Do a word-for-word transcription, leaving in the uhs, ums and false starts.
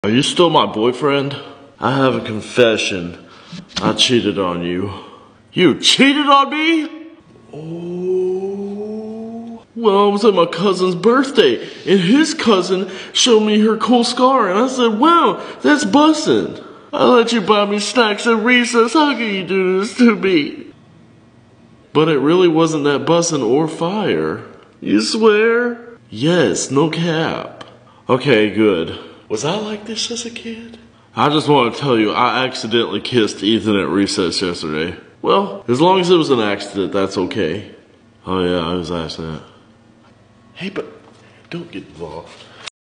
Are you still my boyfriend? I have a confession. I cheated on you. You cheated on me? Oh. Well, I was at my cousin's birthday, and his cousin showed me her cool scar, and I said, wow, that's bussin'. I let you buy me snacks at recess. How can you do this to me? But it really wasn't that bussin' or fire. You swear? Yes, no cap. Okay, good. Was I like this as a kid? I just want to tell you, I accidentally kissed Ethan at recess yesterday. Well, as long as it was an accident, that's okay. Oh yeah, I was accident. Hey, but don't get involved.